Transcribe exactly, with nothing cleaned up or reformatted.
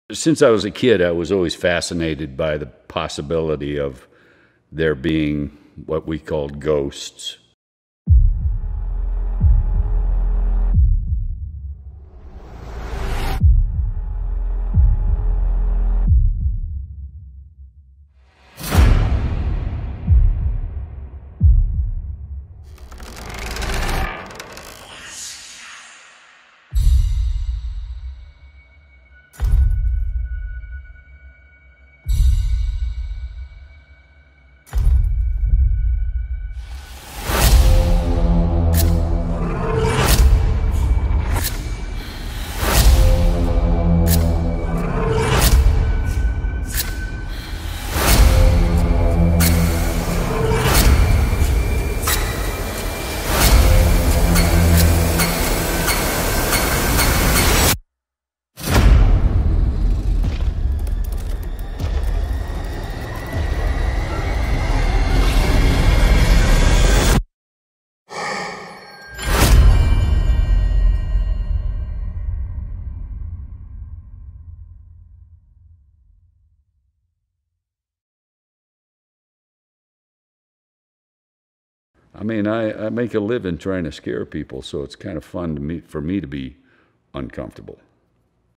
Since I was a kid, I was always fascinated by the possibility of there being what we called ghosts. I mean, I, I make a living trying to scare people, so it's kind of fun to me, for me to be uncomfortable.